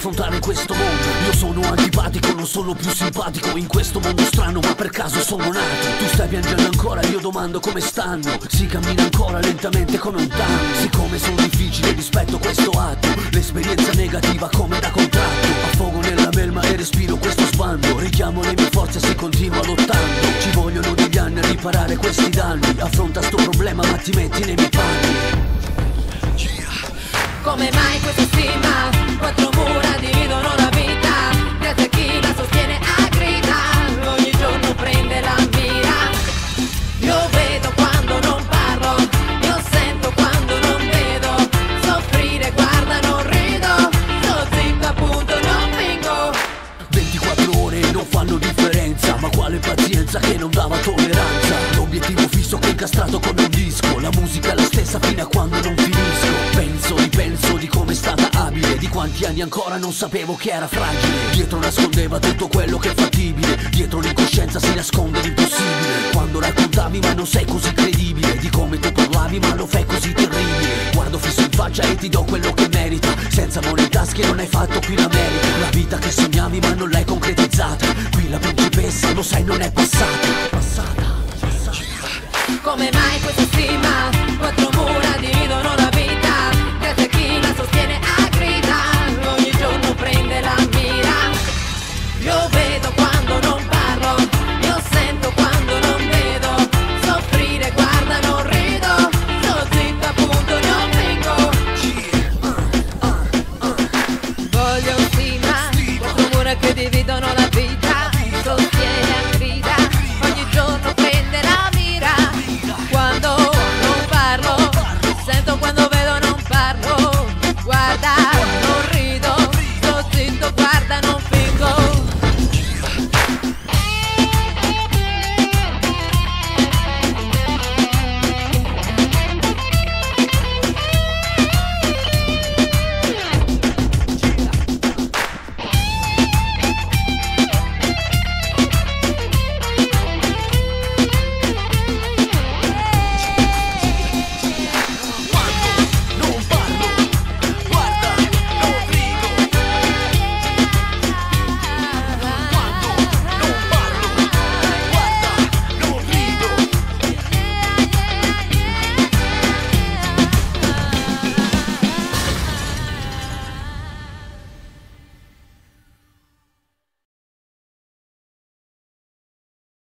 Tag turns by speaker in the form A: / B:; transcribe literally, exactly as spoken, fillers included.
A: affrontare questo mondo. Io sono antipatico, non sono più simpatico in questo mondo strano, ma per caso sono nato. Tu stai piangendo ancora, io domando come stanno. Si cammina ancora lentamente come un tango. Siccome sono difficile rispetto questo atto, l'esperienza negativa come da contratto. Affogo nella melma e respiro questo sbando. Richiamo le mie forze se continuo lottando. Ci vogliono degli anni a riparare questi danni. Affronta sto problema ma ti metti nei miei panni.
B: Come mai questa stima? Quattro mura dividono la vita. Grazie a chi la sostiene a grida. Ogni giorno prende la mira. Io vedo quando non parlo, io sento quando non vedo. Soffrire, guarda, non rido. Sto zitta, appunto, non vinco.
A: ventiquattro ore non fanno differenza, ma quale pazienza che non dava tolleranza. L'obiettivo fisso che è incastrato come un disco. La musica è la stessa fino a quando non finisco. Penso, ripenso di come è stata abile, di quanti anni ancora non sapevo che era fragile. Dietro nascondeva tutto quello che è fattibile, dietro l'incoscienza si nasconde l'impossibile. Quando raccontavi ma non sei così credibile, di come tu parlavi ma lo fai così terribile. Guardo fisso in faccia e ti do quello che merita, senza amore in tasche non hai fatto qui l'America. La vita che sognavi ma non l'hai concretizzata, qui la principessa lo sai non è passata. Passata, passata.
B: Come mai questa stima? Quattro mura dividono la vita. Grazie a chi la sostiene